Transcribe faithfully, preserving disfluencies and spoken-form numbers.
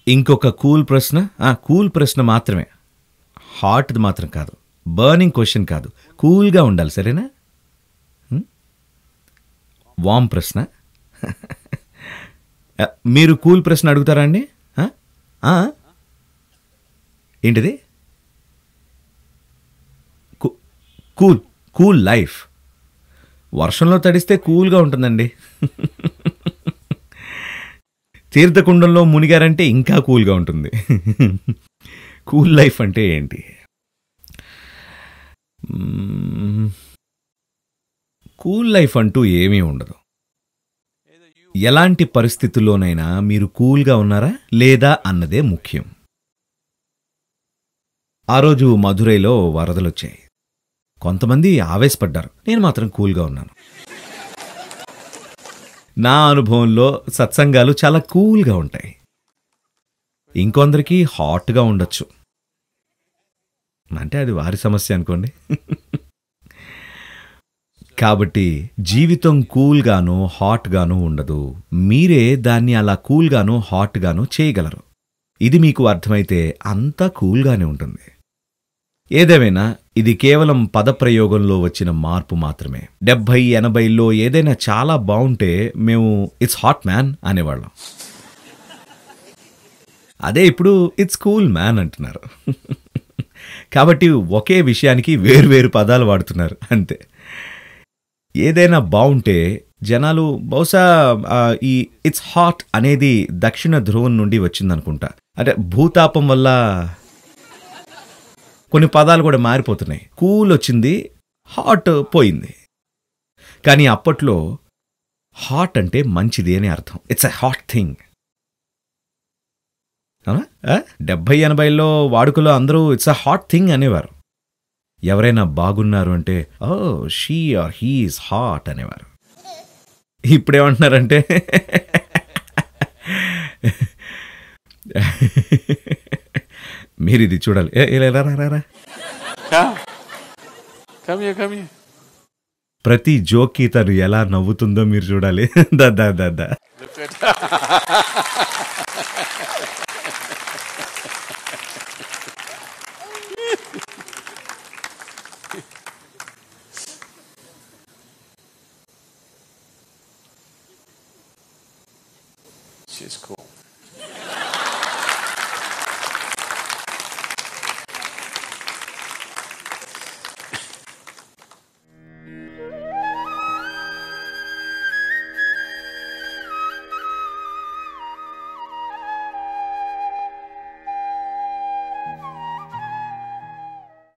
ఇంకొక కూల్ ప్రశ్న, కూల్ ప్రశ్న మాత్రమే, హాట్ది మాత్రం కాదు, బర్నింగ్ క్వశ్చన్ కాదు, కూల్గా ఉండాలి, సరేనా? వామ్ ప్రశ్న. మీరు కూల్ ప్రశ్న అడుగుతారా అండి? ఏంటిది? Cool cool life. వర్షంలో తడిస్తే కూల్గా ఉంటుందండి. తీర్థకుండంలో మునిగారంటే ఇంకా కూల్గా ఉంటుంది. కూల్ లైఫ్ అంటే ఏంటి? కూల్ లైఫ్ అంటూ ఏమీ ఉండదు. ఎలాంటి పరిస్థితుల్లోనైనా మీరు కూల్గా ఉన్నారా లేదా అన్నదే ముఖ్యం. ఆ రోజు మధురైలో వరదలొచ్చాయి. కొంతమంది ఆవేశపడ్డారు, నేను మాత్రం కూల్గా ఉన్నాను. నా అనుభవంలో సత్సంగాలు చాలా కూల్గా ఉంటాయి. ఇంకొందరికి హాట్గా ఉండొచ్చు, అంటే అది వారి సమస్య అనుకోండి. కాబట్టి జీవితం కూల్గానో హాట్గానో ఉండదు. మీరే దాన్ని అలా కూల్గానో హాట్గానో చేయగలరు. ఇది మీకు అర్థమైతే అంతా కూల్గానే ఉంటుంది. ఏదేమైనా ఇది కేవలం పదప్రయోగంలో వచ్చిన మార్పు మాత్రమే. డెబ్భై ఎనభైలో ఏదైనా చాలా బాగుంటే మేము ఇట్స్ హాట్ మ్యాన్ అనేవాళ్ళం. అదే ఇప్పుడు ఇట్స్ కూల్ మ్యాన్ అంటున్నారు. కాబట్టి ఒకే విషయానికి వేరువేరు పదాలు వాడుతున్నారు అంతే. ఏదైనా బాగుంటే జనాలు బహుశా ఈ ఇట్స్ హాట్ అనేది దక్షిణ ధ్రువం నుండి వచ్చిందనుకుంటా. అంటే భూతాపం వల్ల కొన్ని పదాలు కూడా మారిపోతున్నాయి. కూల్ వచ్చింది, హాట్ పోయింది. కానీ అప్పట్లో హాట్ అంటే మంచిది అని అర్థం. It's a hot thing. డెబ్బై ఎనభైలో వాడుకలో అందరూ ఇట్స్ ఎ హాట్ థింగ్ అనేవారు. ఎవరైనా బాగున్నారు అంటే oh she or he is hot అనేవారు. ఇప్పుడేమంటున్నారంటే మీరు ఇది చూడాలి. ప్రతి జోక్కి తను ఎలా నవ్వుతుందో మీరు చూడాలి. దద్దా దద్దా She's cool.